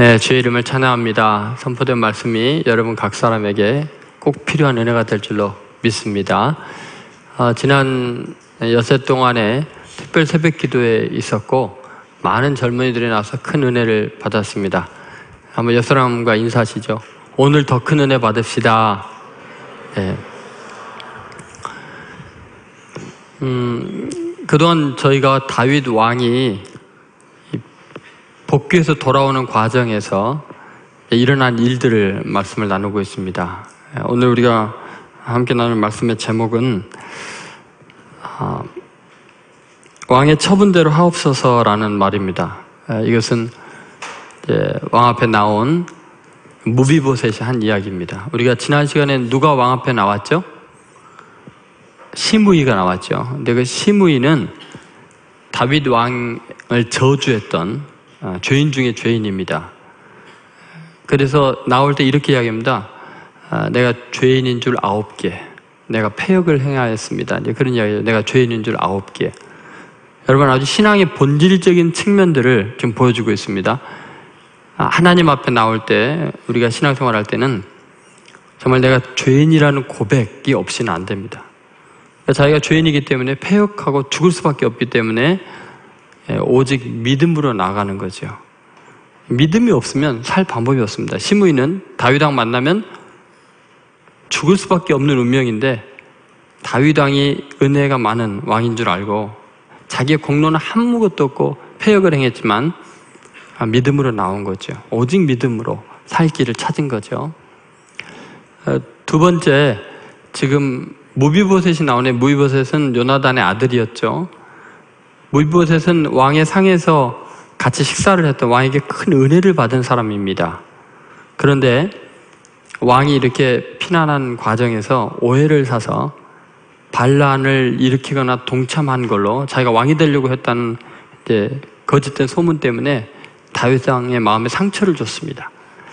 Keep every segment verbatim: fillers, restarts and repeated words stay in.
네, 주의 이름을 찬양합니다. 선포된 말씀이 여러분 각 사람에게 꼭 필요한 은혜가 될 줄로 믿습니다. 어, 지난 여세 동안에 특별 새벽 기도에 있었고 많은 젊은이들이 나와서 큰 은혜를 받았습니다. 한번 옆 사람과 인사하시죠. 오늘 더 큰 은혜 받읍시다. 네. 음, 그동안 저희가 다윗 왕이 복귀해서 돌아오는 과정에서 일어난 일들을 말씀을 나누고 있습니다. 오늘 우리가 함께 나눌 말씀의 제목은 어, 왕의 처분대로 하옵소서라는 말입니다. 이것은 이제 왕 앞에 나온 무비보셋이 한 이야기입니다. 우리가 지난 시간에 누가 왕 앞에 나왔죠? 시므이가 나왔죠. 근데 그 시므이는 다윗 왕을 저주했던 죄인 중에 죄인입니다. 그래서 나올 때 이렇게 이야기합니다. 내가 죄인인 줄 아홉 개, 내가 패역을 행하였습니다. 이제 그런 이야기예요. 내가 죄인인 줄 아홉 개. 여러분, 아주 신앙의 본질적인 측면들을 좀 보여주고 있습니다. 하나님 앞에 나올 때, 우리가 신앙생활 할 때는 정말 내가 죄인이라는 고백이 없이는 안 됩니다. 자기가 죄인이기 때문에 패역하고 죽을 수밖에 없기 때문에 오직 믿음으로 나가는 거죠. 믿음이 없으면 살 방법이 없습니다. 시므이는 다윗 왕 만나면 죽을 수밖에 없는 운명인데 다윗 왕이 은혜가 많은 왕인 줄 알고 자기의 공로는 아무것도 없고 패역을 행했지만 믿음으로 나온 거죠. 오직 믿음으로 살 길을 찾은 거죠. 두 번째, 지금 무비보셋이 나오네. 무비보셋은 요나단의 아들이었죠. 무비보셋은 왕의 상에서 같이 식사를 했던, 왕에게 큰 은혜를 받은 사람입니다. 그런데 왕이 이렇게 피난한 과정에서 오해를 사서 반란을 일으키거나 동참한 걸로 자기가 왕이 되려고 했다는 이제 거짓된 소문 때문에 다윗 왕의 마음에 상처를 줬습니다.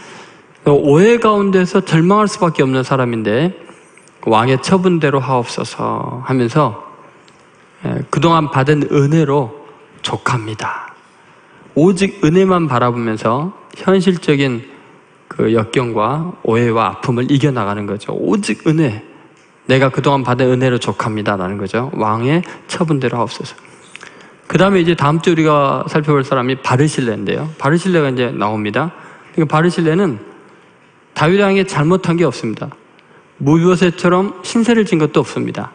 오해 가운데서 절망할 수밖에 없는 사람인데 왕의 처분대로 하옵소서 하면서 그동안 받은 은혜로 족합니다. 오직 은혜만 바라보면서 현실적인 그 역경과 오해와 아픔을 이겨나가는 거죠. 오직 은혜, 내가 그동안 받은 은혜로 족합니다 라는 거죠. 왕의 처분대로 하옵소서. 그 다음에 이제 다음 주 우리가 살펴볼 사람이 바르실레인데요. 바르실레가 이제 나옵니다. 그러니까 바르실레는 다윗 왕이 잘못한 게 없습니다. 무비보셋처럼 신세를 진 것도 없습니다.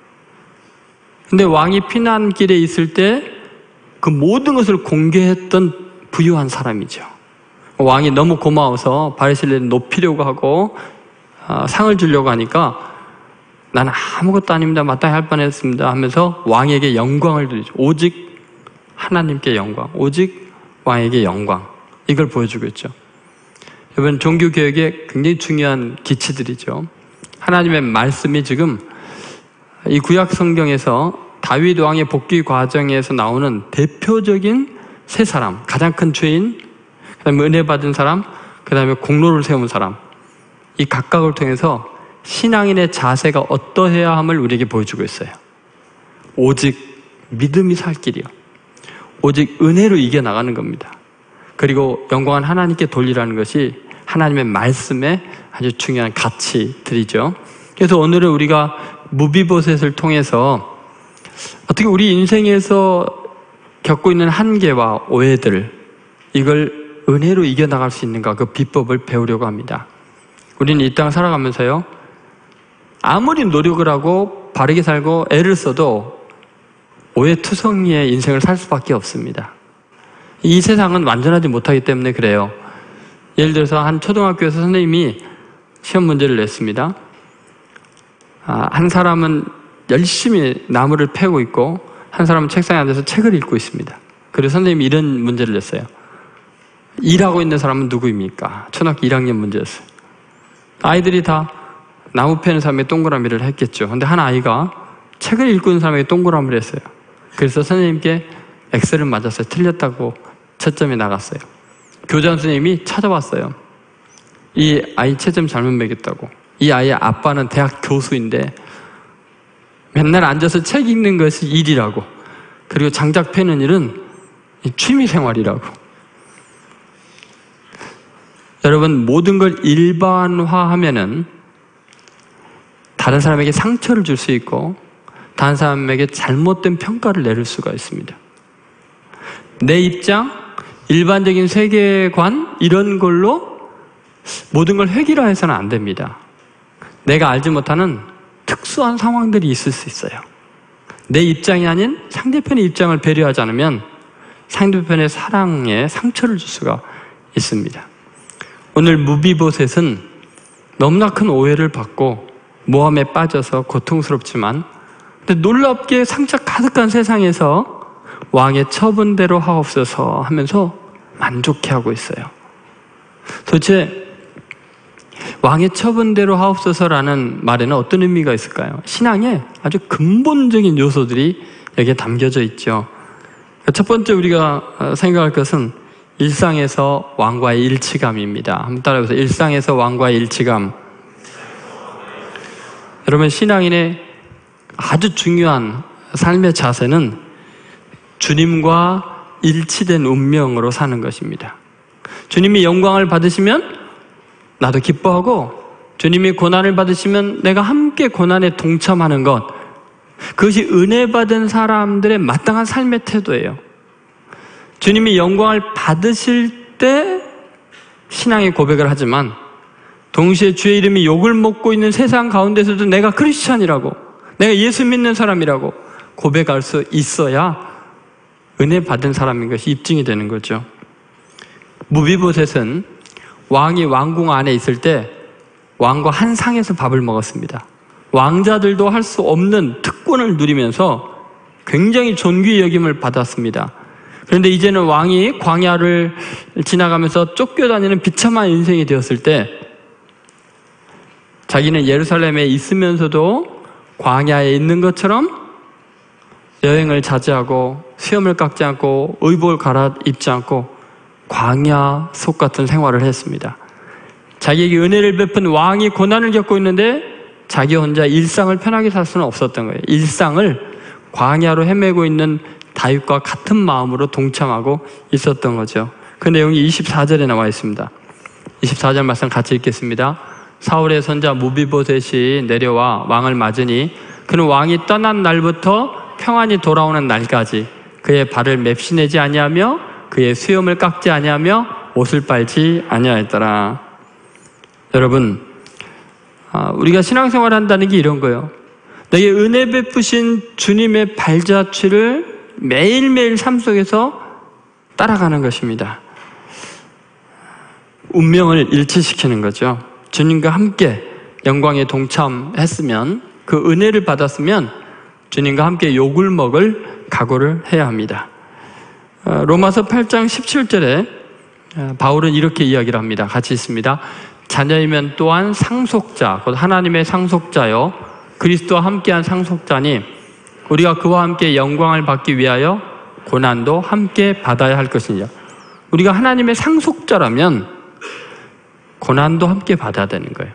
근데 왕이 피난길에 있을 때 그 모든 것을 공개했던 부유한 사람이죠. 왕이 너무 고마워서 바르실레를 높이려고 하고 어, 상을 주려고 하니까 나는 아무것도 아닙니다. 마땅히 할 뻔했습니다 하면서 왕에게 영광을 드리죠. 오직 하나님께 영광, 오직 왕에게 영광, 이걸 보여주고 있죠. 여러분, 종교개혁의 굉장히 중요한 기치들이죠. 하나님의 말씀이 지금 이 구약 성경에서 다윗 왕의 복귀 과정에서 나오는 대표적인 세 사람, 가장 큰 죄인, 그 다음에 은혜 받은 사람, 그 다음에 공로를 세운 사람, 이 각각을 통해서 신앙인의 자세가 어떠해야 함을 우리에게 보여주고 있어요. 오직 믿음이 살 길이요, 오직 은혜로 이겨나가는 겁니다. 그리고 영광은 하나님께 돌리라는 것이 하나님의 말씀의 아주 중요한 가치들이죠. 그래서 오늘은 우리가 무비보셋을 통해서 어떻게 우리 인생에서 겪고 있는 한계와 오해들, 이걸 은혜로 이겨나갈 수 있는가, 그 비법을 배우려고 합니다. 우리는 이 땅 살아가면서요, 아무리 노력을 하고 바르게 살고 애를 써도 오해투성이의 인생을 살 수밖에 없습니다. 이 세상은 완전하지 못하기 때문에 그래요. 예를 들어서 한 초등학교에서 선생님이 시험 문제를 냈습니다. 한 사람은 열심히 나무를 패고 있고 한 사람은 책상에 앉아서 책을 읽고 있습니다. 그래서 선생님이 이런 문제를 냈어요. 일하고 있는 사람은 누구입니까? 초등학교 일 학년 문제였어요. 아이들이 다 나무 패는 사람에게 동그라미를 했겠죠. 근데 한 아이가 책을 읽고 있는 사람에게 동그라미를 했어요. 그래서 선생님께 X를 맞았어요. 틀렸다고 채점이 나갔어요. 교장 선생님이 찾아왔어요. 이 아이 채점 잘못 매겼다고. 이 아이의 아빠는 대학 교수인데 맨날 앉아서 책 읽는 것이 일이라고, 그리고 장작 패는 일은 취미생활이라고. 여러분, 모든 걸 일반화하면은 다른 사람에게 상처를 줄 수 있고 다른 사람에게 잘못된 평가를 내릴 수가 있습니다. 내 입장, 일반적인 세계관 이런 걸로 모든 걸 획일화해서는 안 됩니다. 내가 알지 못하는 특수한 상황들이 있을 수 있어요. 내 입장이 아닌 상대편의 입장을 배려하지 않으면 상대편의 사랑에 상처를 줄 수가 있습니다. 오늘 무비보셋은 너무나 큰 오해를 받고 모함에 빠져서 고통스럽지만 근데 놀랍게 상처 가득한 세상에서 왕의 처분대로 하옵소서 하면서 만족해하고 있어요. 도대체 왕의 처분대로 하옵소서라는 말에는 어떤 의미가 있을까요? 신앙에 아주 근본적인 요소들이 여기에 담겨져 있죠. 첫 번째 우리가 생각할 것은 일상에서 왕과의 일치감입니다. 한번 따라해보세요. 일상에서 왕과의 일치감. 여러분, 신앙인의 아주 중요한 삶의 자세는 주님과 일치된 운명으로 사는 것입니다. 주님이 영광을 받으시면 나도 기뻐하고, 주님이 고난을 받으시면 내가 함께 고난에 동참하는 것, 그것이 은혜 받은 사람들의 마땅한 삶의 태도예요. 주님이 영광을 받으실 때 신앙의 고백을 하지만 동시에 주의 이름이 욕을 먹고 있는 세상 가운데서도 내가 크리스찬이라고, 내가 예수 믿는 사람이라고 고백할 수 있어야 은혜 받은 사람인 것이 입증이 되는 거죠. 무비보셋은 왕이 왕궁 안에 있을 때 왕과 한 상에서 밥을 먹었습니다. 왕자들도 할 수 없는 특권을 누리면서 굉장히 존귀의 여김을 받았습니다. 그런데 이제는 왕이 광야를 지나가면서 쫓겨다니는 비참한 인생이 되었을 때 자기는 예루살렘에 있으면서도 광야에 있는 것처럼 여행을 자제하고 수염을 깎지 않고 의복을 갈아입지 않고 광야 속 같은 생활을 했습니다. 자기에게 은혜를 베푼 왕이 고난을 겪고 있는데 자기 혼자 일상을 편하게 살 수는 없었던 거예요. 일상을 광야로 헤매고 있는 다윗과 같은 마음으로 동참하고 있었던 거죠. 그 내용이 이십사 절에 나와 있습니다. 이십사 절 말씀 같이 읽겠습니다. 사울의 손자 무비보셋이 내려와 왕을 맞으니 그는 왕이 떠난 날부터 평안히 돌아오는 날까지 그의 발을 맵시내지 아니하며 그의 수염을 깎지 아니하며 옷을 빨지 아니하였더라. 여러분, 우리가 신앙생활을 한다는 게 이런 거예요. 내게 은혜 베푸신 주님의 발자취를 매일매일 삶 속에서 따라가는 것입니다. 운명을 일치시키는 거죠. 주님과 함께 영광에 동참했으면, 그 은혜를 받았으면 주님과 함께 욕을 먹을 각오를 해야 합니다. 로마서 팔 장 십칠 절에 바울은 이렇게 이야기를 합니다. 같이 있습니다. 자녀이면 또한 상속자, 곧 하나님의 상속자요 그리스도와 함께한 상속자니 우리가 그와 함께 영광을 받기 위하여 고난도 함께 받아야 할 것이냐. 우리가 하나님의 상속자라면 고난도 함께 받아야 되는 거예요.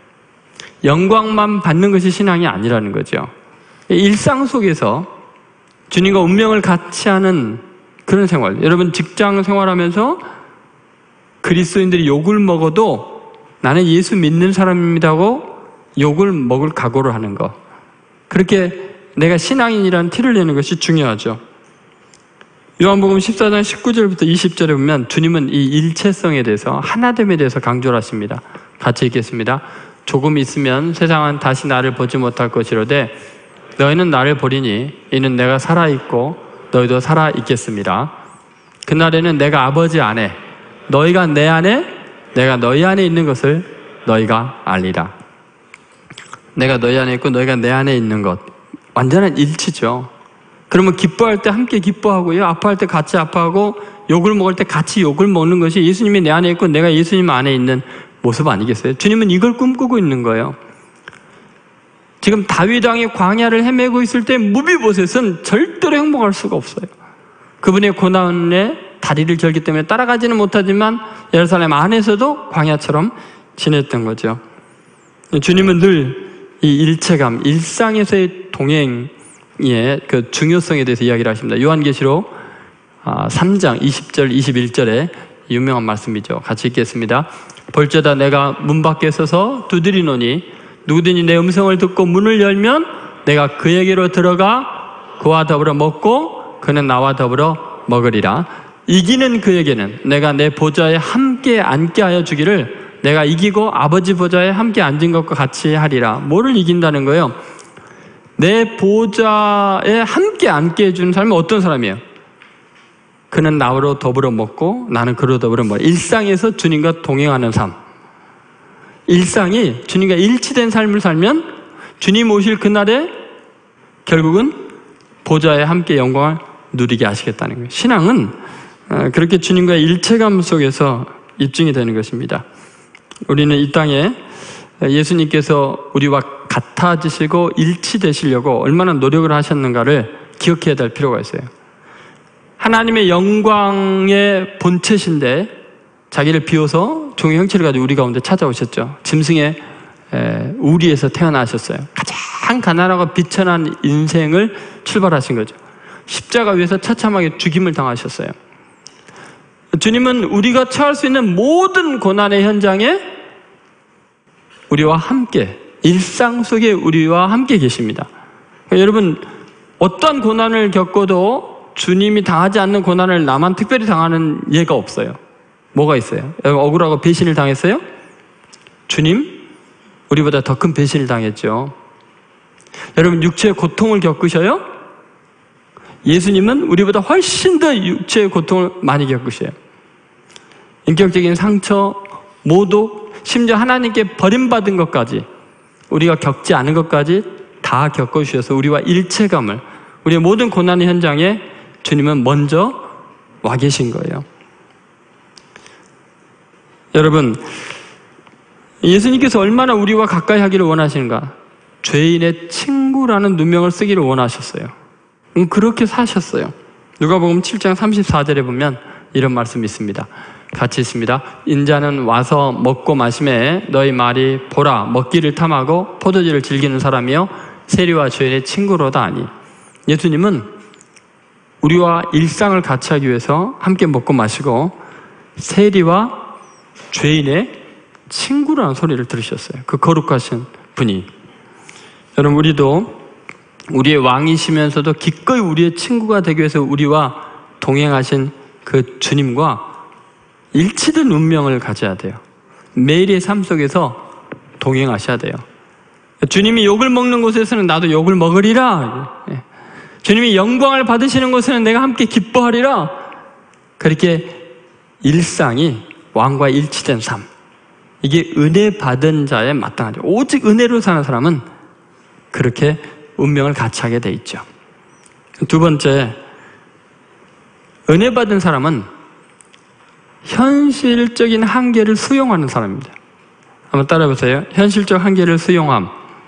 영광만 받는 것이 신앙이 아니라는 거죠. 일상 속에서 주님과 운명을 같이 하는 그런 생활. 여러분, 직장 생활하면서 그리스도인들이 욕을 먹어도 나는 예수 믿는 사람입니다고 욕을 먹을 각오를 하는 것. 그렇게 내가 신앙인이라는 티를 내는 것이 중요하죠. 요한복음 십사 장 십구 절부터 이십 절에 보면 주님은 이 일체성에 대해서, 하나됨에 대해서 강조를 하십니다. 같이 읽겠습니다. 조금 있으면 세상은 다시 나를 보지 못할 것이로되 너희는 나를 보리니 이는 내가 살아있고 너희도 살아있겠습니다. 그날에는 내가 아버지 안에, 너희가 내 안에, 내가 너희 안에 있는 것을 너희가 알리라. 내가 너희 안에 있고 너희가 내 안에 있는 것, 완전한 일치죠. 그러면 기뻐할 때 함께 기뻐하고요, 아파할 때 같이 아파하고, 욕을 먹을 때 같이 욕을 먹는 것이 예수님이 내 안에 있고 내가 예수님 안에 있는 모습 아니겠어요? 주님은 이걸 꿈꾸고 있는 거예요. 지금 다윗 왕이 광야를 헤매고 있을 때 무비보셋은 절대로 행복할 수가 없어요. 그분의 고난에 다리를 절기 때문에 따라가지는 못하지만 예루살렘 안에서도 광야처럼 지냈던 거죠. 주님은 늘 이 일체감, 일상에서의 동행의 그 중요성에 대해서 이야기를 하십니다. 요한계시록 삼 장 이십 절 이십일 절에 유명한 말씀이죠. 같이 읽겠습니다. 볼지어다 내가 문 밖에 서서 두드리노니 누구든지 내 음성을 듣고 문을 열면 내가 그에게로 들어가 그와 더불어 먹고 그는 나와 더불어 먹으리라. 이기는 그에게는 내가 내 보좌에 함께 앉게 하여 주기를 내가 이기고 아버지 보좌에 함께 앉은 것과 같이 하리라. 뭐를 이긴다는 거예요? 내 보좌에 함께 앉게 해주는 사람은 어떤 사람이에요? 그는 나로 더불어 먹고 나는 그로 더불어 먹어. 일상에서 주님과 동행하는 삶. 일상이 주님과 일치된 삶을 살면 주님 오실 그날에 결국은 보좌에 함께 영광을 누리게 하시겠다는 거예요. 신앙은 그렇게 주님과의 일체감 속에서 입증이 되는 것입니다. 우리는 이 땅에 예수님께서 우리와 같아지시고 일치되시려고 얼마나 노력을 하셨는가를 기억해야 될 필요가 있어요. 하나님의 영광의 본체신데 자기를 비워서 종의 형체를 가지고 우리 가운데 찾아오셨죠. 짐승의 우리에서 태어나셨어요. 가장 가난하고 비천한 인생을 출발하신 거죠. 십자가 위에서 처참하게 죽임을 당하셨어요. 주님은 우리가 처할 수 있는 모든 고난의 현장에 우리와 함께, 일상 속에 우리와 함께 계십니다. 여러분, 어떤 고난을 겪어도 주님이 당하지 않는 고난을 나만 특별히 당하는 예가 없어요. 뭐가 있어요? 억울하고 배신을 당했어요? 주님, 우리보다 더 큰 배신을 당했죠. 여러분, 육체의 고통을 겪으셔요? 예수님은 우리보다 훨씬 더 육체의 고통을 많이 겪으셔요. 인격적인 상처, 모독, 심지어 하나님께 버림받은 것까지, 우리가 겪지 않은 것까지 다 겪어주셔서 우리와 일체감을, 우리의 모든 고난의 현장에 주님은 먼저 와 계신 거예요. 여러분, 예수님께서 얼마나 우리와 가까이 하기를 원하시는가? 죄인의 친구라는 누명을 쓰기를 원하셨어요. 그렇게 사셨어요. 누가복음 칠 장 삼십사 절에 보면 이런 말씀이 있습니다. 같이 있습니다. 인자는 와서 먹고 마시매 너희 말이 보라 먹기를 탐하고 포도주를 즐기는 사람이요 세리와 죄인의 친구로다 하니. 예수님은 우리와 일상을 같이 하기 위해서 함께 먹고 마시고 세리와 죄인의 친구라는 소리를 들으셨어요. 그 거룩하신 분이. 여러분, 우리도 우리의 왕이시면서도 기꺼이 우리의 친구가 되기 위해서 우리와 동행하신 그 주님과 일치된 운명을 가져야 돼요. 매일의 삶 속에서 동행하셔야 돼요. 주님이 욕을 먹는 곳에서는 나도 욕을 먹으리라. 주님이 영광을 받으시는 곳에는 내가 함께 기뻐하리라. 그렇게 일상이 왕과 일치된 삶, 이게 은혜 받은 자에 마땅하죠. 오직 은혜로 사는 사람은 그렇게 운명을 같이 하게 돼 있죠. 두 번째, 은혜 받은 사람은 현실적인 한계를 수용하는 사람입니다. 한번 따라해보세요. 현실적 한계를 수용함.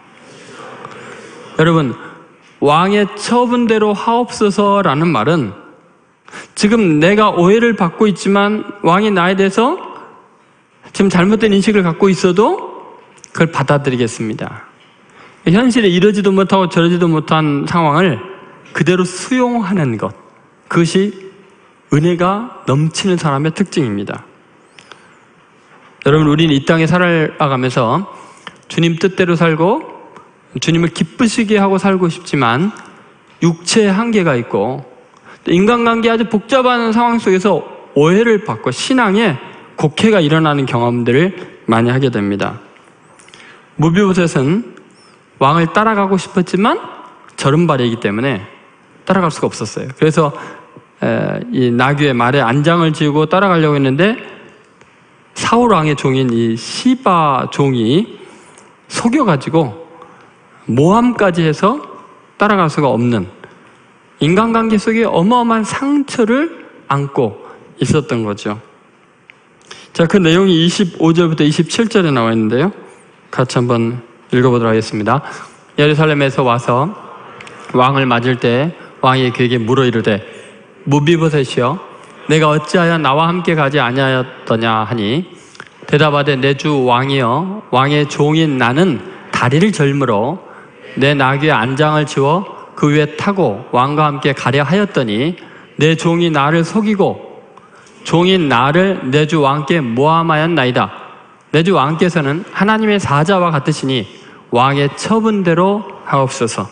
여러분, 왕의 처분대로 하옵소서라는 말은 지금 내가 오해를 받고 있지만 왕이 나에 대해서 지금 잘못된 인식을 갖고 있어도 그걸 받아들이겠습니다. 현실에 이러지도 못하고 저러지도 못한 상황을 그대로 수용하는 것, 그것이 은혜가 넘치는 사람의 특징입니다. 여러분, 우리는 이 땅에 살아가면서 주님 뜻대로 살고 주님을 기쁘시게 하고 살고 싶지만 육체의 한계가 있고 인간관계 아주 복잡한 상황 속에서 오해를 받고 신앙에 곡해가 일어나는 경험들을 많이 하게 됩니다. 무비보셋은 왕을 따라가고 싶었지만 저른발이기 때문에 따라갈 수가 없었어요. 그래서 이 나귀의 말에 안장을 지우고 따라가려고 했는데 사울 왕의 종인 이 시바 종이 속여가지고 모함까지 해서 따라갈 수가 없는, 인간관계 속에 어마어마한 상처를 안고 있었던 거죠. 자, 그 내용이 이십오 절부터 이십칠 절에 나와 있는데요. 같이 한번 읽어보도록 하겠습니다. 예루살렘에서 와서 왕을 맞을 때 왕이 그에게 물어 이르되 무비보셋이여 내가 어찌하여 나와 함께 가지 아니하였더냐 하니 대답하되 내 주 왕이여 왕의 종인 나는 다리를 절므로 내 나귀의 안장을 지워 그 위에 타고 왕과 함께 가려 하였더니 내 종이 나를 속이고 종인 나를 내 주 왕께 모함하였나이다. 내 주 왕께서는 하나님의 사자와 같으시니 왕의 처분대로 하옵소서.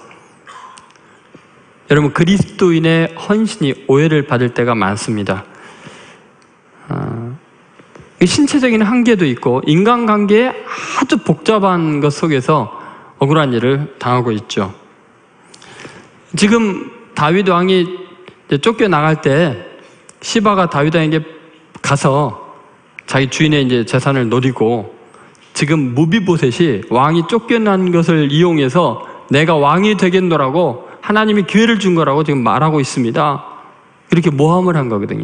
여러분, 그리스도인의 헌신이 오해를 받을 때가 많습니다. 어, 신체적인 한계도 있고 인간관계의 아주 복잡한 것 속에서 억울한 일을 당하고 있죠. 지금 다윗 왕이 쫓겨나갈 때 시바가 다윗 왕에게 가서 자기 주인의 이제 재산을 노리고, 지금 무비보셋이 왕이 쫓겨난 것을 이용해서 내가 왕이 되겠노라고 하나님이 기회를 준 거라고 지금 말하고 있습니다. 이렇게 모함을 한 거거든요.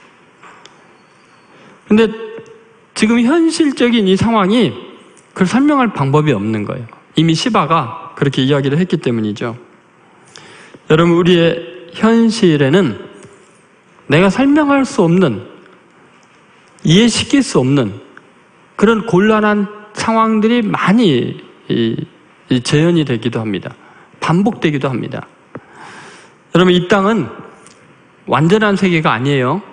근데 지금 현실적인 이 상황이 그걸 설명할 방법이 없는 거예요. 이미 시바가 그렇게 이야기를 했기 때문이죠. 여러분, 우리의 현실에는 내가 설명할 수 없는, 이해시킬 수 없는 그런 곤란한 상황들이 많이 이, 이 재현이 되기도 합니다. 반복되기도 합니다. 여러분, 이 땅은 완전한 세계가 아니에요.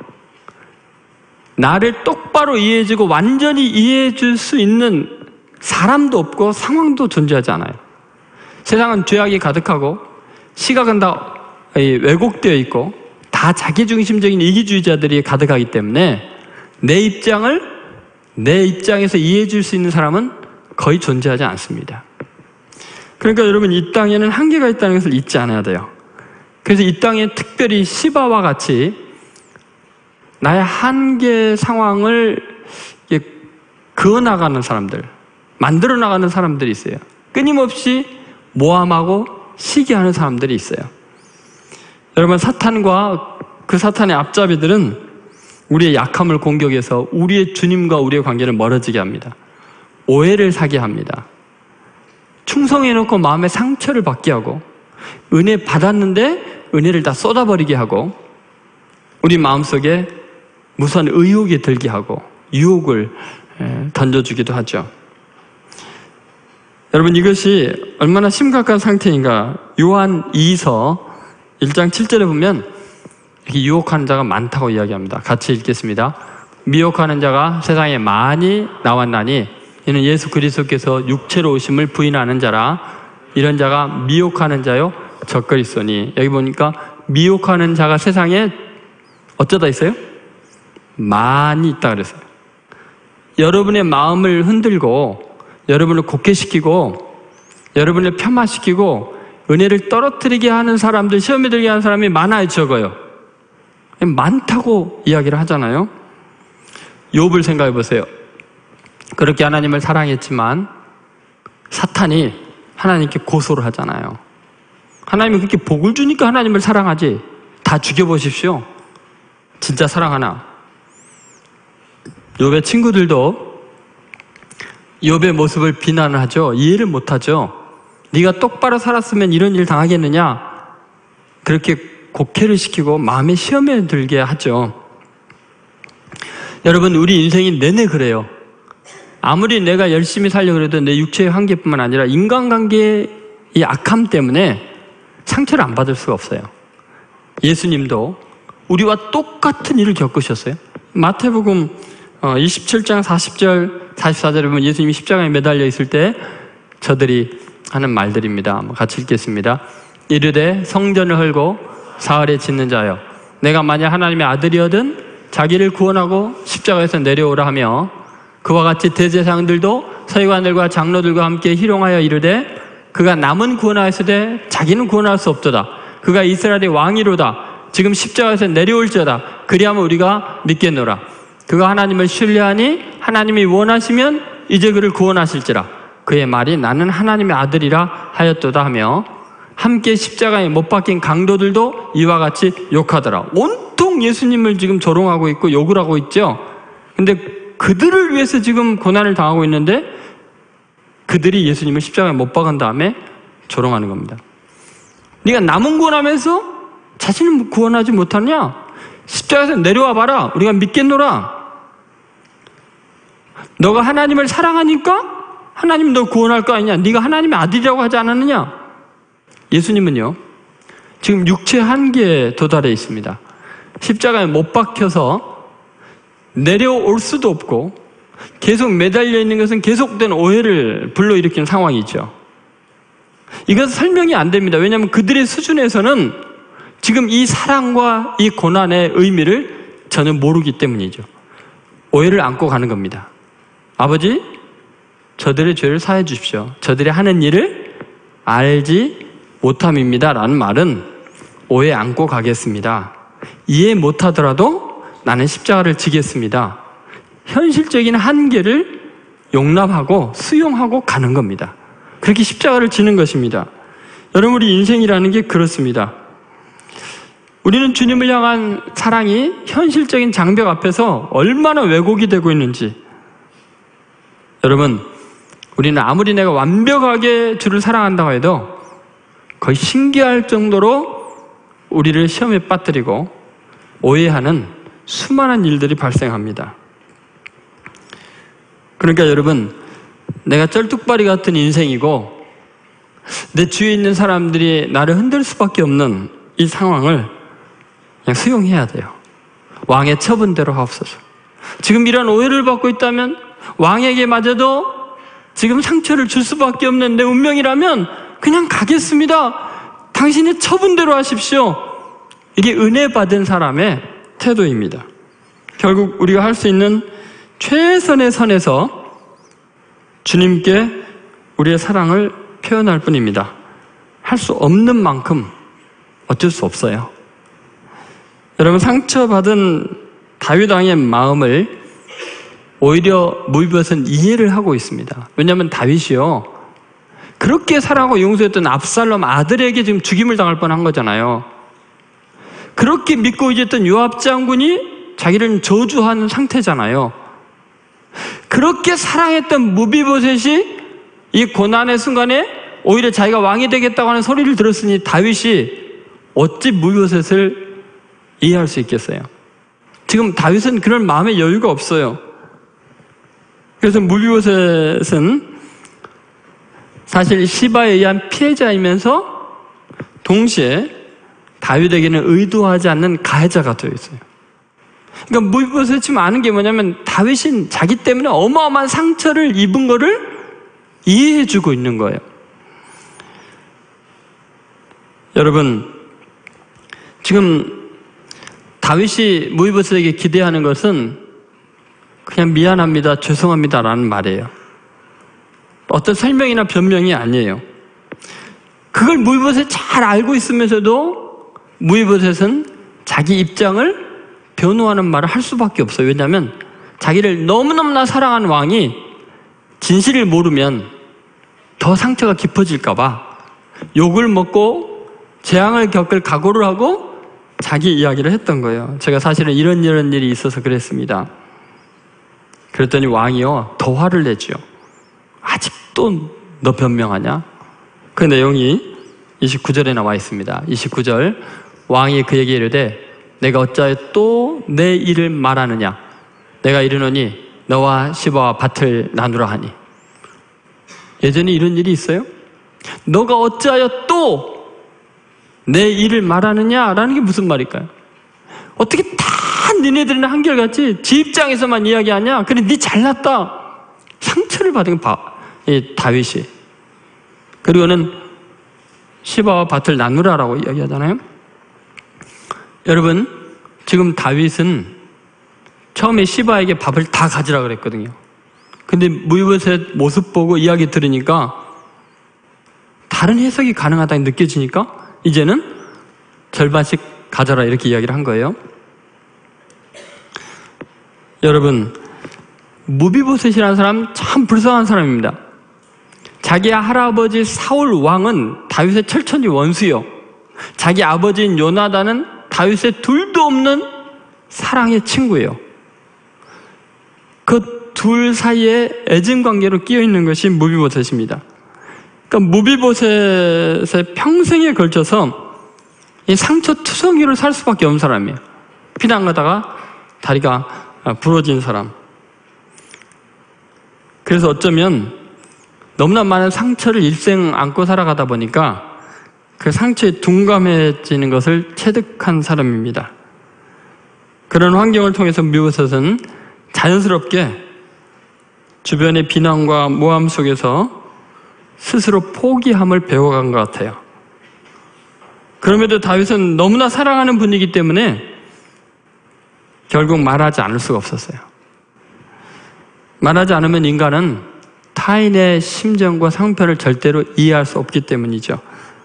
나를 똑바로 이해해주고 완전히 이해해줄 수 있는 사람도 없고 상황도 존재하지 않아요. 세상은 죄악이 가득하고 시각은 다 왜곡되어 있고 다 자기중심적인 이기주의자들이 가득하기 때문에 내 입장을 내 입장에서 이해해줄 수 있는 사람은 거의 존재하지 않습니다. 그러니까 여러분, 이 땅에는 한계가 있다는 것을 잊지 않아야 돼요. 그래서 이 땅에 특별히 시바와 같이 나의 한계 상황을 그어나가는 사람들, 만들어 나가는 사람들이 있어요. 끊임없이 모함하고 시기하는 사람들이 있어요. 여러분, 사탄과 그 사탄의 앞잡이들은 우리의 약함을 공격해서 우리의 주님과 우리의 관계를 멀어지게 합니다. 오해를 사게 합니다. 충성해놓고 마음에 상처를 받게 하고, 은혜 받았는데 은혜를 다 쏟아버리게 하고, 우리 마음속에 무수한 의욕이 들게 하고 유혹을 던져주기도 하죠. 여러분, 이것이 얼마나 심각한 상태인가. 요한 이서 일 장 칠 절에 보면 이렇게 유혹하는 자가 많다고 이야기합니다. 같이 읽겠습니다. 미혹하는 자가 세상에 많이 나왔나니 이는 예수 그리스도께서 육체로 오심을 부인하는 자라. 이런 자가 미혹하는 자요 적그리스도니. 여기 보니까 미혹하는 자가 세상에 어쩌다 있어요? 많이 있다 그랬어요. 여러분의 마음을 흔들고 여러분을 곡해시키고 여러분을 폄하시키고 은혜를 떨어뜨리게 하는 사람들, 시험에 들게 하는 사람이 많아요, 적어요? 많다고 이야기를 하잖아요. 욥을 생각해 보세요. 그렇게 하나님을 사랑했지만 사탄이 하나님께 고소를 하잖아요. 하나님이 그렇게 복을 주니까 하나님을 사랑하지, 다 죽여보십시오. 진짜 사랑하나? 욥의 친구들도 욥의 모습을 비난을 하죠. 이해를 못하죠. 네가 똑바로 살았으면 이런 일 당하겠느냐? 그렇게 곡해를 시키고 마음에 시험에 들게 하죠. 여러분, 우리 인생이 내내 그래요. 아무리 내가 열심히 살려고 해도 내 육체의 한계뿐만 아니라 인간관계의 이 악함 때문에 상처를 안 받을 수가 없어요. 예수님도 우리와 똑같은 일을 겪으셨어요. 마태복음 이십칠 장 사십 절 사십사 절에 보면 예수님이 십자가에 매달려 있을 때 저들이 하는 말들입니다. 같이 읽겠습니다. 이르되 성전을 헐고 사흘에 짓는 자여, 내가 만약 하나님의 아들이거든 자기를 구원하고 십자가에서 내려오라 하며, 그와 같이 대제사장들도 서기관들과 장로들과 함께 희롱하여 이르되 그가 남은 구원하였으되 자기는 구원할 수 없도다. 그가 이스라엘의 왕이로다. 지금 십자가에서 내려올지어다. 그리하면 우리가 믿겠노라. 그가 하나님을 신뢰하니 하나님이 원하시면 이제 그를 구원하실지라. 그의 말이 나는 하나님의 아들이라 하였도다 하며, 함께 십자가에 못 박힌 강도들도 이와 같이 욕하더라. 온통 예수님을 지금 조롱하고 있고 욕을 하고 있죠. 근데 그들을 위해서 지금 고난을 당하고 있는데 그들이 예수님을 십자가에 못 박은 다음에 조롱하는 겁니다. 네가 남은 구원하면서 자신을 구원하지 못하냐? 십자가에서 내려와 봐라. 우리가 믿겠노라. 너가 하나님을 사랑하니까 하나님 너 구원할 거 아니냐? 네가 하나님의 아들이라고 하지 않았느냐? 예수님은요, 지금 육체 한계에 도달해 있습니다. 십자가에 못 박혀서 내려올 수도 없고 계속 매달려 있는 것은 계속된 오해를 불러일으키는 상황이죠. 이것은 설명이 안 됩니다. 왜냐하면 그들의 수준에서는 지금 이 사랑과 이 고난의 의미를 전혀 모르기 때문이죠. 오해를 안고 가는 겁니다. 아버지, 저들의 죄를 사해 주십시오. 저들이 하는 일을 알지 못함입니다 라는 말은 오해 안고 가겠습니다. 이해 못하더라도 나는 십자가를 지겠습니다. 현실적인 한계를 용납하고 수용하고 가는 겁니다. 그렇게 십자가를 지는 것입니다. 여러분, 우리 인생이라는 게 그렇습니다. 우리는 주님을 향한 사랑이 현실적인 장벽 앞에서 얼마나 왜곡이 되고 있는지. 여러분, 우리는 아무리 내가 완벽하게 주를 사랑한다고 해도 거의 신기할 정도로 우리를 시험에 빠뜨리고 오해하는 수많은 일들이 발생합니다. 그러니까 여러분, 내가 쩔뚝발이 같은 인생이고 내 주위에 있는 사람들이 나를 흔들 수밖에 없는 이 상황을 그냥 수용해야 돼요. 왕의 처분대로 하옵소서. 지금 이런 오해를 받고 있다면, 왕에게 마저도 지금 상처를 줄 수밖에 없는 내 운명이라면 그냥 가겠습니다. 당신의 처분대로 하십시오. 이게 은혜 받은 사람의 태도입니다. 결국 우리가 할 수 있는 최선의 선에서 주님께 우리의 사랑을 표현할 뿐입니다. 할 수 없는 만큼 어쩔 수 없어요. 여러분, 상처받은 다윗 왕의 마음을 오히려 무비보셋은 이해를 하고 있습니다. 왜냐하면 다윗이요, 그렇게 사랑하고 용서했던 압살롬 아들에게 지금 죽임을 당할 뻔한 거잖아요. 그렇게 믿고 의지했던 요압 장군이 자기를 저주하는 상태잖아요. 그렇게 사랑했던 무비보셋이 이 고난의 순간에 오히려 자기가 왕이 되겠다고 하는 소리를 들었으니 다윗이 어찌 무비보셋을 이해할 수 있겠어요? 지금 다윗은 그런 마음의 여유가 없어요. 그래서 무비보셋은 사실 시바에 의한 피해자이면서 동시에 다윗에게는 의도하지 않는 가해자가 되어 있어요. 그러니까 무비보셋이 지금 아는 게 뭐냐면 다윗은 자기 때문에 어마어마한 상처를 입은 거를 이해해주고 있는 거예요. 여러분, 지금 다윗이 무비보셋에게 기대하는 것은 그냥 미안합니다, 죄송합니다 라는 말이에요. 어떤 설명이나 변명이 아니에요. 그걸 무비보셋이 잘 알고 있으면서도 무비보셋은 자기 입장을 변호하는 말을 할 수밖에 없어요. 왜냐하면 자기를 너무너무나 사랑하는 왕이 진실을 모르면 더 상처가 깊어질까 봐 욕을 먹고 재앙을 겪을 각오를 하고 자기 이야기를 했던 거예요. 제가 사실은 이런 이런 일이 있어서 그랬습니다. 그랬더니 왕이요, 더 화를 내죠. 아직도 너 변명하냐? 그 내용이 이십구 절에 나와 있습니다. 이십구 절, 왕이 그에게 이르되 내가 어찌하여 또 내 일을 말하느냐? 내가 이르노니 너와 시바와 밭을 나누라 하니. 예전에 이런 일이 있어요? 너가 어찌하여 또 내 일을 말하느냐? 라는 게 무슨 말일까요? 어떻게 다 니네들은 한결같이 지 입장에서만 이야기하냐? 그래, 니 잘났다. 상처를 받은 바, 이 다윗이. 그리고는 시바와 밭을 나누라라고 이야기하잖아요. 여러분, 지금 다윗은 처음에 시바에게 밥을 다 가지라 그랬거든요. 근데 무비보셋 모습 보고 이야기 들으니까 다른 해석이 가능하다고 느껴지니까 이제는 절반씩 가져라 이렇게 이야기를 한 거예요. 여러분, 무비보셋이라는 사람 참 불쌍한 사람입니다. 자기 할아버지 사울 왕은 다윗의 철천지 원수요, 자기 아버지인 요나단은 다윗의 둘도 없는 사랑의 친구예요. 그 둘 사이에 애증 관계로 끼어 있는 것이 무비보셋입니다. 그러니까 무비보셋의 평생에 걸쳐서 이 상처 투성이로 살 수밖에 없는 사람이에요. 피난 가다가 다리가 부러진 사람. 그래서 어쩌면 너무나 많은 상처를 일생 안고 살아가다 보니까 그 상처에 둔감해지는 것을 체득한 사람입니다. 그런 환경을 통해서 무비보셋은 자연스럽게 주변의 비난과 모함 속에서 스스로 포기함을 배워간 것 같아요. 그럼에도 다윗은 너무나 사랑하는 분이기 때문에 결국 말하지 않을 수가 없었어요. 말하지 않으면 인간은 타인의 심정과 상편을 절대로 이해할 수 없기 때문이죠.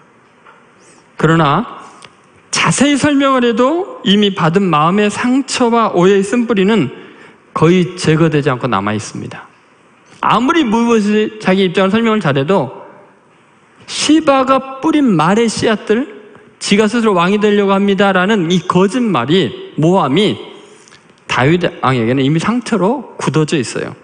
그러나 자세히 설명을 해도 이미 받은 마음의 상처와 오해의 쓴뿌리는 거의 제거되지 않고 남아 있습니다. 아무리 무엇이 자기 입장을 설명을 잘해도 시바가 뿌린 말의 씨앗들, 지가 스스로 왕이 되려고 합니다라는 이 거짓말이, 모함이 다윗 왕에게는 이미 상처로 굳어져 있어요.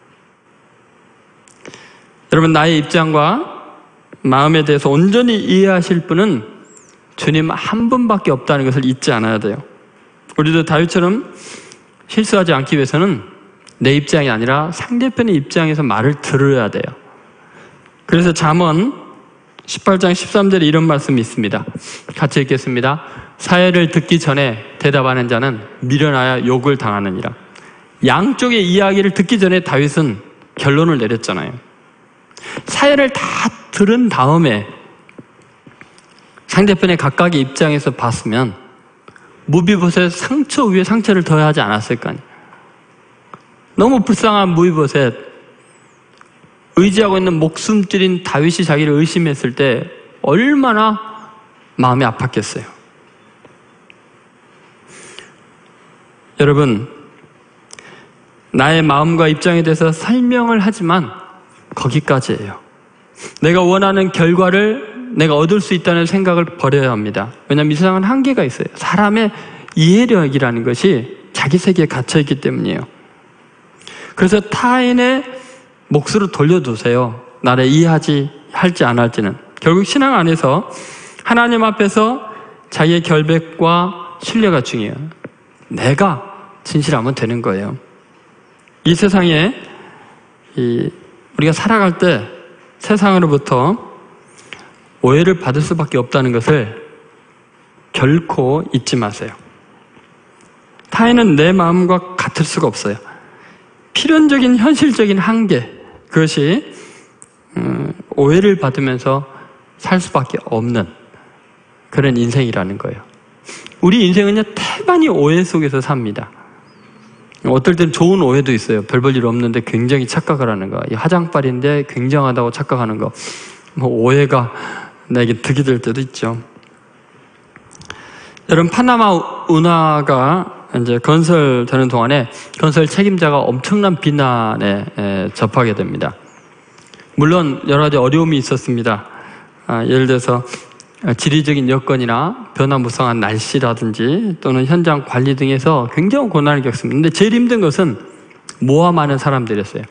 여러분, 나의 입장과 마음에 대해서 온전히 이해하실 분은 주님 한 분밖에 없다는 것을 잊지 않아야 돼요. 우리도 다윗처럼 실수하지 않기 위해서는 내 입장이 아니라 상대편의 입장에서 말을 들어야 돼요. 그래서 잠언 십팔 장 십삼 절에 이런 말씀이 있습니다. 같이 읽겠습니다. 사회를 듣기 전에 대답하는 자는 미련하여 욕을 당하느니라. 양쪽의 이야기를 듣기 전에 다윗은 결론을 내렸잖아요. 사회를 다 들은 다음에 상대편의 각각의 입장에서 봤으면 무비보셋 상처 위에 상처를 더해야 하지 않았을까요? 너무 불쌍한 무비보셋, 의지하고 있는 목숨줄인 다윗이 자기를 의심했을 때 얼마나 마음이 아팠겠어요. 여러분, 나의 마음과 입장에 대해서 설명을 하지만 거기까지예요. 내가 원하는 결과를 내가 얻을 수 있다는 생각을 버려야 합니다. 왜냐하면 이 세상은 한계가 있어요. 사람의 이해력이라는 것이 자기 세계에 갇혀있기 때문이에요. 그래서 타인의 몫으로 돌려두세요. 나를 이해하지 할지 안 할지는. 결국 신앙 안에서 하나님 앞에서 자기의 결백과 신뢰가 중요해요. 내가 진실하면 되는 거예요. 이 세상에 이 우리가 살아갈 때 세상으로부터 오해를 받을 수밖에 없다는 것을 결코 잊지 마세요. 타인은 내 마음과 같을 수가 없어요. 필연적인 현실적인 한계, 그것이 오해를 받으면서 살 수밖에 없는 그런 인생이라는 거예요. 우리 인생은요, 태반이 오해 속에서 삽니다. 어떨 때는 좋은 오해도 있어요. 별 볼 일 없는데 굉장히 착각을 하는 거. 이 화장빨인데 굉장하다고 착각하는 거. 뭐 오해가 나에게 득이 될 때도 있죠. 여러분, 파나마 운하가 이제 건설되는 동안에 건설 책임자가 엄청난 비난에 접하게 됩니다. 물론 여러 가지 어려움이 있었습니다. 아, 예를 들어서 지리적인 여건이나 변화무쌍한 날씨라든지 또는 현장 관리 등에서 굉장히 고난을 겪습니다. 근데 제일 힘든 것은 모함하는 사람들이었어요.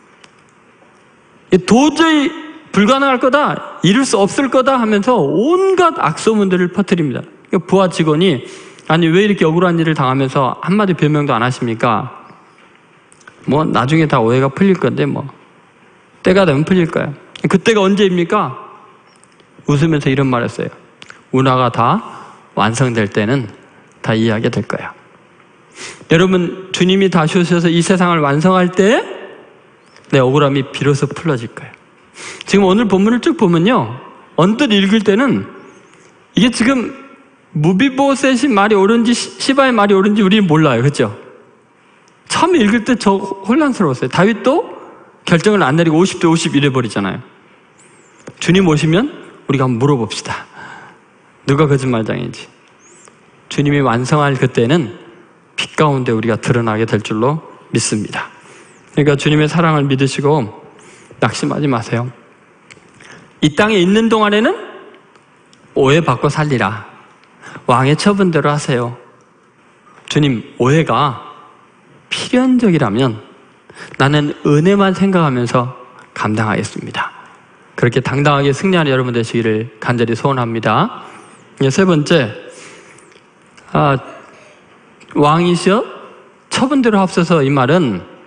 도저히 불가능할 거다, 이룰 수 없을 거다 하면서 온갖 악소문들을 퍼뜨립니다. 부하 직원이 아니 왜 이렇게 억울한 일을 당하면서 한마디 변명도 안 하십니까? 뭐 나중에 다 오해가 풀릴 건데 뭐 때가 되면 풀릴 거야. 그때가 언제입니까? 웃으면서 이런 말 했어요. 운하가 다 완성될 때는 다 이해하게 될 거야. 여러분, 주님이 다시 오셔서 이 세상을 완성할 때 내 억울함이 비로소 풀어질 거예요. 지금 오늘 본문을 쭉 보면요, 언뜻 읽을 때는 이게 지금 무비보셋이 말이 옳은지 시바의 말이 옳은지 우리는 몰라요. 그렇죠? 처음 읽을 때 저 혼란스러웠어요. 다윗도 결정을 안 내리고 오십 대 오십 이래버리잖아요. 주님 오시면 우리가 한번 물어봅시다. 누가 거짓말장인지. 주님이 완성할 그때는 빛 가운데 우리가 드러나게 될 줄로 믿습니다. 그러니까 주님의 사랑을 믿으시고 낙심하지 마세요. 이 땅에 있는 동안에는 오해받고 살리라. 왕의 처분대로 하세요. 주님, 오해가 필연적이라면 나는 은혜만 생각하면서 감당하겠습니다. 그렇게 당당하게 승리하는 여러분 되시기를 간절히 소원합니다. 세 번째, 아, 왕이시여 처분대로 합소서. 이 말은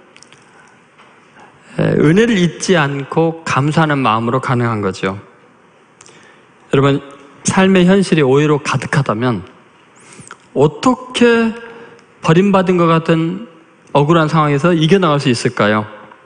은혜를 잊지 않고 감사하는 마음으로 가능한 거죠. 여러분, 삶의 현실이 오해로 가득하다면 어떻게 버림받은 것 같은 억울한 상황에서 이겨나갈 수 있을까요?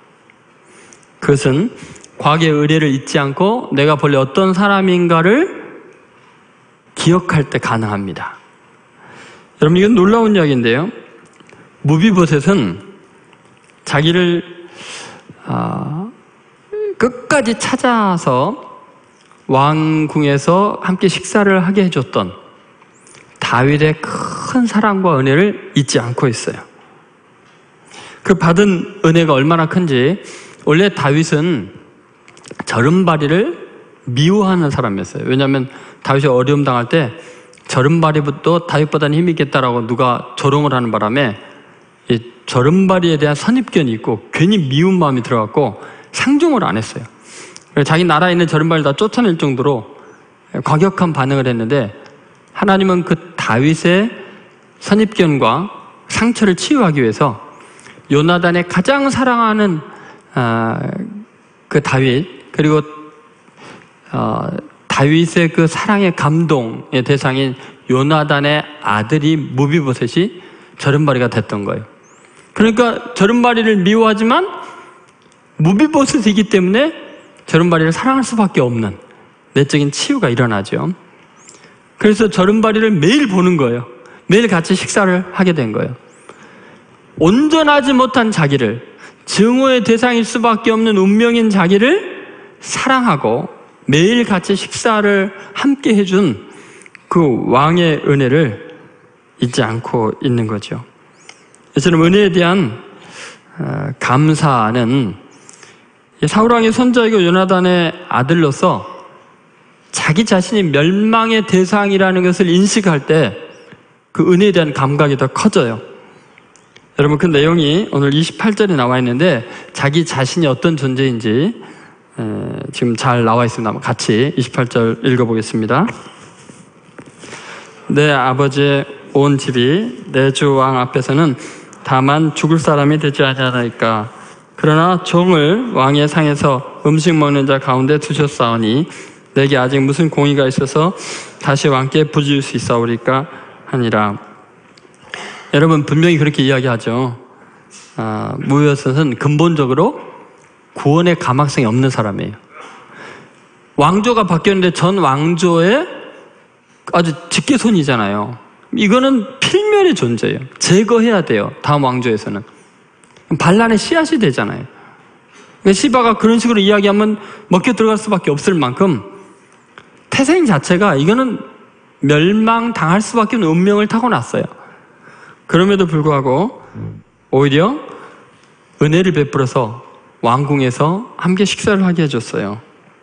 그것은 과거의 의례를 잊지 않고 내가 본래 어떤 사람인가를 기억할 때 가능합니다. 여러분, 이건 놀라운 이야기인데요. 무비보셋은 자기를 아, 끝까지 찾아서 왕궁에서 함께 식사를 하게 해줬던 다윗의 큰 사랑과 은혜를 잊지 않고 있어요. 그 받은 은혜가 얼마나 큰지, 원래 다윗은 저른바리를 미워하는 사람이었어요. 왜냐하면 다윗이 어려움 당할 때 저른바리부터 다윗보다는 힘이 있겠다라고 누가 조롱을 하는 바람에 이 저른바리에 대한 선입견이 있고 괜히 미운 마음이 들어갔고 상종을 안 했어요. 자기 나라에 있는 저른바리를 다 쫓아낼 정도로 과격한 반응을 했는데, 하나님은 그 다윗의 선입견과 상처를 치유하기 위해서 요나단의 가장 사랑하는 아, 그 다윗, 그리고 어, 다윗의 그 사랑의 감동의 대상인 요나단의 아들이 무비보셋이 저른바리가 됐던 거예요. 그러니까 저른바리를 미워하지만 무비보셋이기 때문에 저른바리를 사랑할 수밖에 없는 내적인 치유가 일어나죠. 그래서 저른바리를 매일 보는 거예요. 매일 같이 식사를 하게 된 거예요. 온전하지 못한 자기를, 증오의 대상일 수밖에 없는 운명인 자기를 사랑하고 매일 같이 식사를 함께 해준 그 왕의 은혜를 잊지 않고 있는 거죠. 이처럼 은혜에 대한 감사는 사울왕의 손자이고 요나단의 아들로서 자기 자신이 멸망의 대상이라는 것을 인식할 때 그 은혜에 대한 감각이 더 커져요. 여러분, 그 내용이 오늘 이십팔 절에 나와 있는데 자기 자신이 어떤 존재인지 지금 잘 나와 있습니다. 같이 이십팔 절 읽어보겠습니다. 내 아버지의 온 집이 내 주 왕 앞에서는 다만 죽을 사람이 되지 아니하나이까. 그러나 종을 왕의 상에서 음식 먹는 자 가운데 두셨사오니 내게 아직 무슨 공의가 있어서 다시 왕께 부줄 수 있사오리까 하니라. 여러분, 분명히 그렇게 이야기하죠. 아, 무비보셋은 근본적으로 구원의 가망성이 없는 사람이에요. 왕조가 바뀌었는데 전 왕조의 아주 직계손이잖아요. 이거는 필멸의 존재예요. 제거해야 돼요. 다음 왕조에서는. 반란의 씨앗이 되잖아요. 시바가 그런 식으로 이야기하면 먹혀 들어갈 수밖에 없을 만큼 태생 자체가 이거는 멸망당할 수밖에 없는 운명을 타고났어요. 그럼에도 불구하고 오히려 은혜를 베풀어서 왕궁에서 함께 식사를 하게 해줬어요.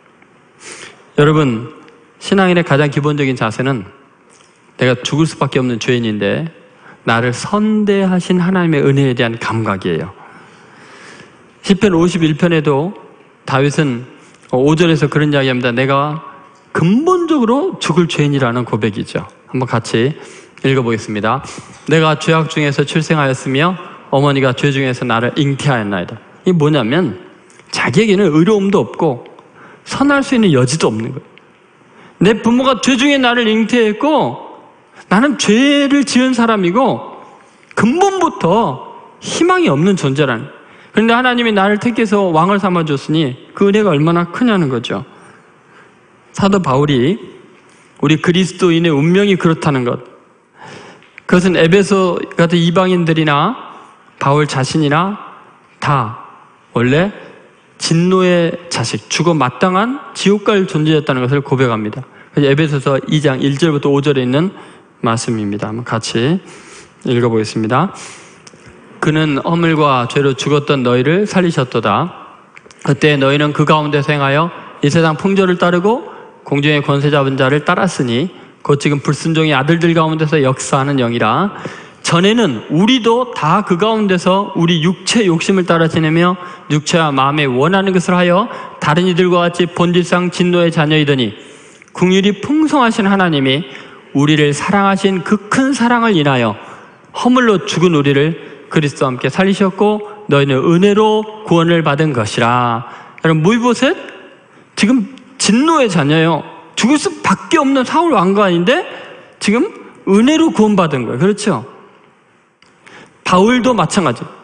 여러분, 신앙인의 가장 기본적인 자세는 내가 죽을 수밖에 없는 죄인인데 나를 선대하신 하나님의 은혜에 대한 감각이에요. 시편 오십일 편에도 다윗은 오 절에서 그런 이야기합니다. 내가 근본적으로 죽을 죄인이라는 고백이죠. 한번 같이 읽어보겠습니다. 내가 죄악 중에서 출생하였으며 어머니가 죄 중에서 나를 잉태하였나이다. 이게 뭐냐면 자기에게는 의로움도 없고 선할 수 있는 여지도 없는 거예요. 내 부모가 죄 중에 나를 잉태했고 나는 죄를 지은 사람이고 근본부터 희망이 없는 존재라는. 그런데 하나님이 나를 택해서 왕을 삼아줬으니 그 은혜가 얼마나 크냐는 거죠. 사도 바울이 우리 그리스도인의 운명이 그렇다는 것, 그것은 에베소 같은 이방인들이나 바울 자신이나 다 원래 진노의 자식, 죽어 마땅한 지옥 갈 존재였다는 것을 고백합니다. 에베소서 이 장 일 절부터 오 절에 있는 말씀입니다. 한번 같이 읽어보겠습니다. 그는 허물과 죄로 죽었던 너희를 살리셨도다. 그때 너희는 그 가운데서 행하여 이 세상 풍조를 따르고 공중의 권세 잡은 자를 따랐으니 곧 지금 불순종의 아들들 가운데서 역사하는 영이라. 전에는 우리도 다 그 가운데서 우리 육체 욕심을 따라 지내며 육체와 마음에 원하는 것을 하여 다른 이들과 같이 본질상 진노의 자녀이더니 긍휼이 풍성하신 하나님이 우리를 사랑하신 그 큰 사랑을 인하여 허물로 죽은 우리를 그리스도와 함께 살리셨고 너희는 은혜로 구원을 받은 것이라. 여러분, 무비보셋 지금 진노의 자녀예요. 죽을 수밖에 없는 사울 왕관인데 지금 은혜로 구원받은 거예요. 그렇죠? 바울도 마찬가지.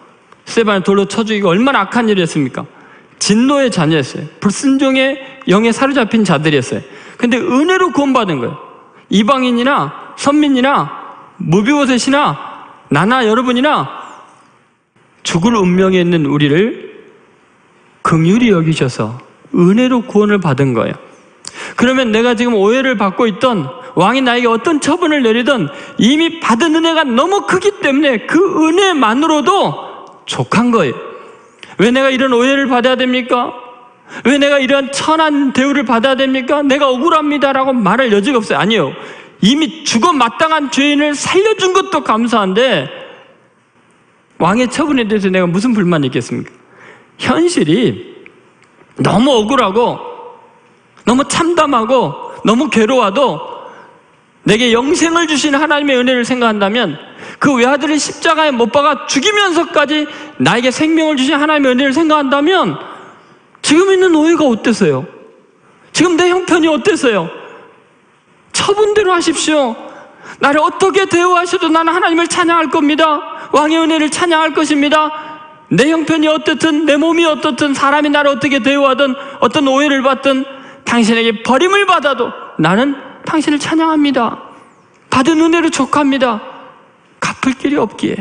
스데반을 돌로 쳐 죽이고 얼마나 악한 일이었습니까? 진노의 자녀였어요. 불순종의 영에 사로잡힌 자들이었어요. 근데 은혜로 구원받은 거예요. 이방인이나 선민이나 무비보셋이나 나나 여러분이나 죽을 운명에 있는 우리를 긍휼히 여기셔서 은혜로 구원을 받은 거예요. 그러면 내가 지금 오해를 받고 있던, 왕이 나에게 어떤 처분을 내리던 이미 받은 은혜가 너무 크기 때문에 그 은혜만으로도 족한 거예요. 왜 내가 이런 오해를 받아야 됩니까? 왜 내가 이런 천한 대우를 받아야 됩니까? 내가 억울합니다라고 말할 여지가 없어요. 아니요. 이미 죽어 마땅한 죄인을 살려준 것도 감사한데 왕의 처분에 대해서 내가 무슨 불만이 있겠습니까? 현실이 너무 억울하고 너무 참담하고 너무 괴로워도 내게 영생을 주신 하나님의 은혜를 생각한다면, 그 외아들을 십자가에 못 박아 죽이면서까지 나에게 생명을 주신 하나님의 은혜를 생각한다면 지금 있는 오해가 어땠어요? 지금 내 형편이 어땠어요? 처분대로 하십시오. 나를 어떻게 대우하셔도 나는 하나님을 찬양할 겁니다. 왕의 은혜를 찬양할 것입니다. 내 형편이 어떻든, 내 몸이 어떻든, 사람이 나를 어떻게 대우하든, 어떤 오해를 받든, 당신에게 버림을 받아도 나는 당신을 찬양합니다. 받은 은혜로 족합니다. 갚을 길이 없기에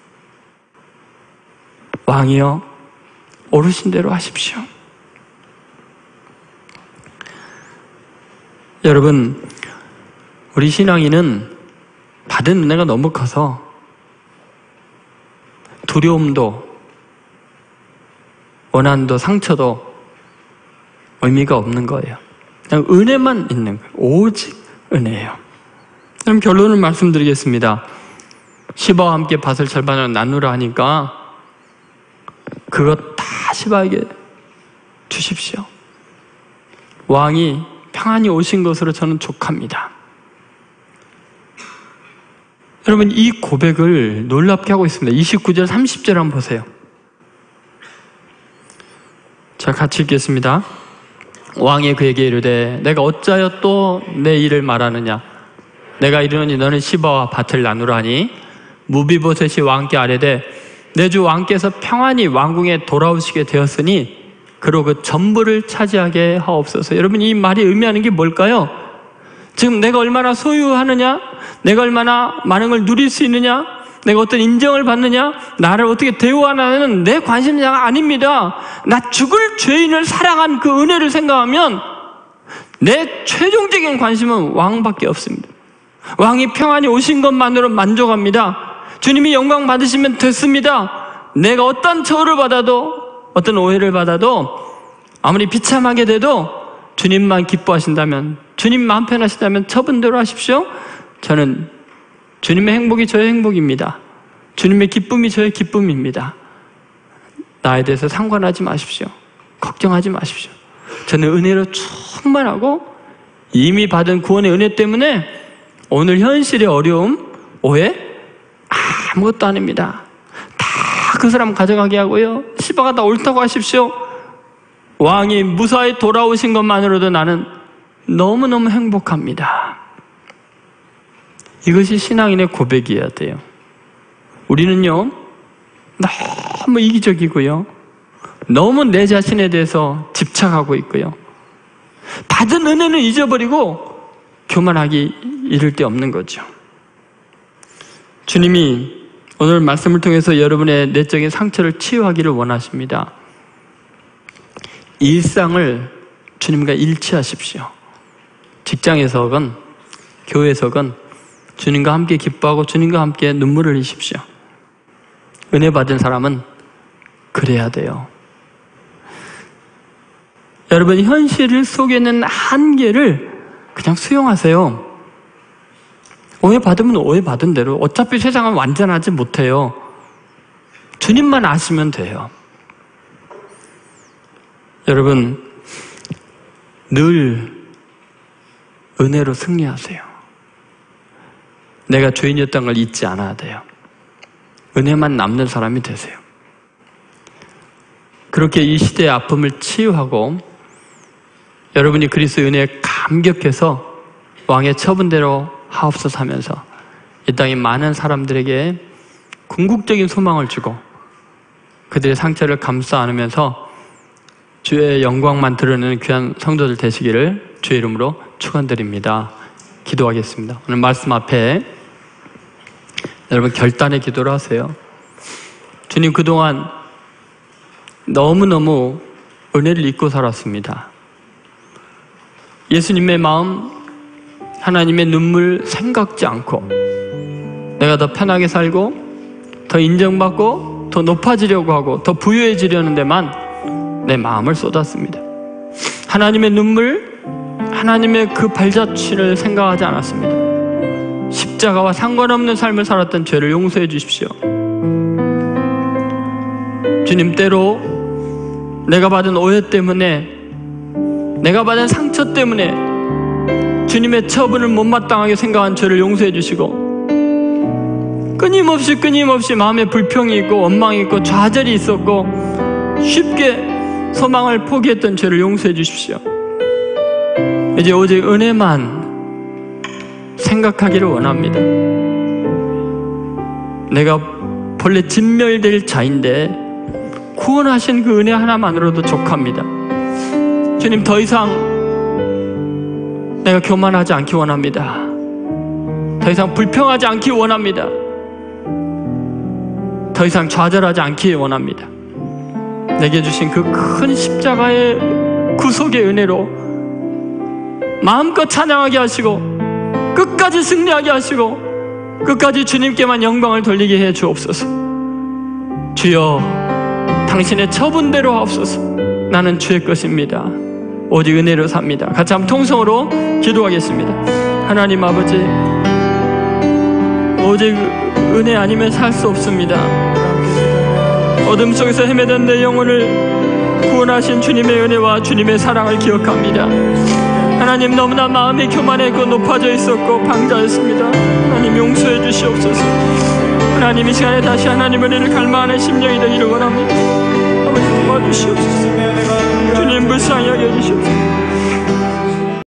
왕이여 오르신 대로 하십시오. 여러분, 우리 신앙인은 받은 은혜가 너무 커서 두려움도 원한도 상처도 의미가 없는 거예요. 그냥 은혜만 있는 거예요. 오직 은혜예요. 그럼 결론을 말씀드리겠습니다. 시바와 함께 밭을 절반으로 나누라 하니까 그것 다 시바에게 주십시오. 왕이 평안히 오신 것으로 저는 족합니다. 여러분, 이 고백을 놀랍게 하고 있습니다. 이십구 절 삼십 절 한번 보세요. 자, 같이 읽겠습니다. 왕이 그에게 이르되 내가 어찌하여 또 내 일을 말하느냐? 내가 이르노니 너는 시바와 밭을 나누라 하니 무비보셋이 왕께 아뢰되 내 주 왕께서 평안히 왕궁에 돌아오시게 되었으니 그로 그 전부를 차지하게 하옵소서. 여러분, 이 말이 의미하는 게 뭘까요? 지금 내가 얼마나 소유하느냐, 내가 얼마나 많은 걸 누릴 수 있느냐, 내가 어떤 인정을 받느냐, 나를 어떻게 대우하느냐는 내 관심사가 아닙니다. 나 죽을 죄인을 사랑한 그 은혜를 생각하면 내 최종적인 관심은 왕밖에 없습니다. 왕이 평안히 오신 것만으로 만족합니다. 주님이 영광 받으시면 됐습니다. 내가 어떤 처우를 받아도, 어떤 오해를 받아도, 아무리 비참하게 돼도 주님만 기뻐하신다면, 주님 마음 편하시다면 처분대로 하십시오. 저는 주님의 행복이 저의 행복입니다. 주님의 기쁨이 저의 기쁨입니다. 나에 대해서 상관하지 마십시오. 걱정하지 마십시오. 저는 은혜로 충만하고 이미 받은 구원의 은혜 때문에 오늘 현실의 어려움, 오해 아무것도 아닙니다. 다 그 사람 가져가게 하고요, 시바가 다 옳다고 하십시오. 왕이 무사히 돌아오신 것만으로도 나는 너무너무 행복합니다. 이것이 신앙인의 고백이어야 돼요. 우리는요, 너무 이기적이고요, 너무 내 자신에 대해서 집착하고 있고요, 받은 은혜는 잊어버리고 교만하기 이를 데 없는 거죠. 주님이 오늘 말씀을 통해서 여러분의 내적인 상처를 치유하기를 원하십니다. 일상을 주님과 일치하십시오. 직장에서건 교회에서건 주님과 함께 기뻐하고 주님과 함께 눈물을 흘리십시오. 은혜 받은 사람은 그래야 돼요. 여러분, 현실 속에 있는 한계를 그냥 수용하세요. 오해 받으면 오해 받은 대로, 어차피 세상은 완전하지 못해요. 주님만 아시면 돼요. 여러분, 늘 은혜로 승리하세요. 내가 죄인이었던 걸 잊지 않아야 돼요. 은혜만 남는 사람이 되세요. 그렇게 이 시대의 아픔을 치유하고 여러분이 그리스도의 은혜에 감격해서 왕의 처분대로 하옵소서 하면서 이 땅의 많은 사람들에게 궁극적인 소망을 주고 그들의 상처를 감싸 안으면서 주의 영광만 드러내는 귀한 성도들 되시기를 주의 이름으로 축원드립니다. 기도하겠습니다. 오늘 말씀 앞에 여러분 결단의 기도를 하세요. 주님, 그동안 너무너무 은혜를 잊고 살았습니다. 예수님의 마음, 하나님의 눈물 생각지 않고 내가 더 편하게 살고 더 인정받고 더 높아지려고 하고 더 부유해지려는 데만 내 마음을 쏟았습니다. 하나님의 눈물, 하나님의 그 발자취를 생각하지 않았습니다. 십자가와 상관없는 삶을 살았던 죄를 용서해 주십시오. 주님, 때로 내가 받은 오해 때문에, 내가 받은 상처 때문에 주님의 처분을 못마땅하게 생각한 죄를 용서해 주시고, 끊임없이 끊임없이 마음에 불평이 있고 원망이 있고 좌절이 있었고 쉽게 소망을 포기했던 죄를 용서해 주십시오. 이제 오직 은혜만 생각하기를 원합니다. 내가 본래 진멸될 자인데 구원하신 그 은혜 하나만으로도 족합니다. 주님, 더 이상 내가 교만하지 않기 원합니다. 더 이상 불평하지 않기 원합니다. 더 이상 좌절하지 않기 원합니다. 내게 주신 그 큰 십자가의 구속의 은혜로 마음껏 찬양하게 하시고 끝까지 승리하게 하시고 끝까지 주님께만 영광을 돌리게 해 주옵소서. 주여, 당신의 처분대로 하옵소서. 나는 주의 것입니다. 오직 은혜로 삽니다. 같이 한번 통성으로 기도하겠습니다. 하나님 아버지, 오직 은혜 아니면 살 수 없습니다. 어둠 속에서 헤매던 내 영혼을 구원하신 주님의 은혜와 주님의 사랑을 기억합니다. 하나님, 너무나 마음이 교만했고 높아져 있었고 방자했습니다. 하나님, 용서해 주시옵소서. 하나님, 이 시간에 다시 하나님 은혜를 갈망하는 심령이 되기를 원합니다. 아버지, 도와주시옵소서. 주님, 불쌍히 여겨주시옵소서.